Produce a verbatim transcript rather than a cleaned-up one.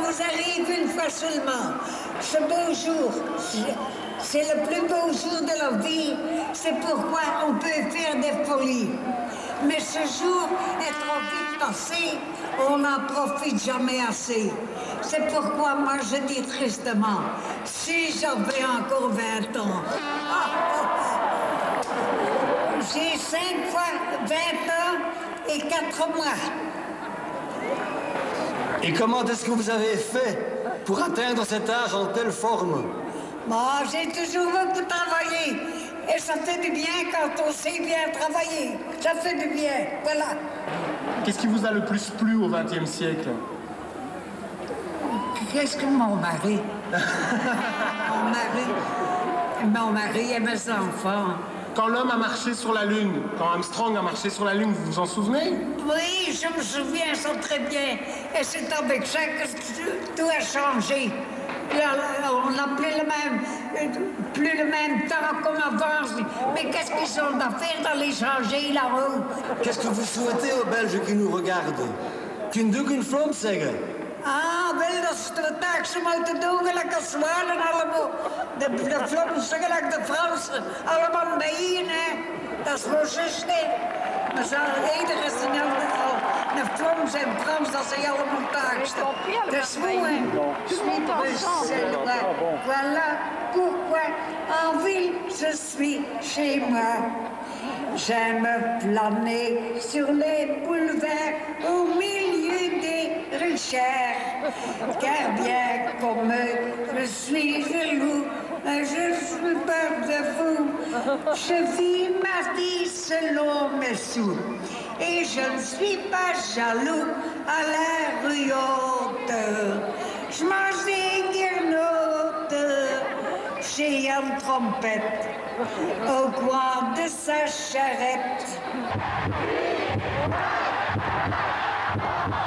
vous arrive une fois seulement. Ce beau jour, c'est le plus beau jour de la vie. C'est pourquoi on peut faire des folies. Mais ce jour est trop vite passé, on n'en profite jamais assez. C'est pourquoi moi je dis tristement, si j'avais encore vingt ans. Ah, oh. J'ai cinq fois vingt ans et quatre mois. Et comment est-ce que vous avez fait pour atteindre cet âge en telle forme? Moi, j'ai toujours beaucoup travaillé. Et ça fait du bien quand on sait bien travailler. Ça fait du bien, voilà. Qu'est-ce qui vous a le plus plu au vingtième siècle? Qu'est-ce que mon mari? Mon mari, mon mari et mes enfants. Quand l'homme a marché sur la Lune, quand Armstrong a marché sur la Lune, vous vous en souvenez? Oui, je me souviens ça très bien. Et c'est avec ça que tout a changé. Là, là, on n'a plus le même, plus le même temps comme avant. Mais qu'est-ce qu'ils ont à faire d'aller changer là-haut? Qu'est-ce que vous souhaitez aux Belges qui nous regardent? Qu'une doek een vlam zeggen? Ah, wel, dat is de taak ze moeten doen, gelijk als Zwalen allemaal. De, de Vlaamse, gelijk de Fransen, allemaal mee, hè. Dat is wel juist, hè. Maar zo, iedereen is er al, de Vlaams en Frans, dat zijn allemaal taaksten. Dat is mooi, hè. Voilà pourquoi en ville je suis chez moi. J'aime flâner sur les boulevards au milieu des richères. Car bien comme je suis jaloux, je suis peur de vous. Je vis ma vie selon mes sous. Et je ne suis pas jaloux à la rue haute. Je mange des guirnottes chez une trompette au coin de sa charrette.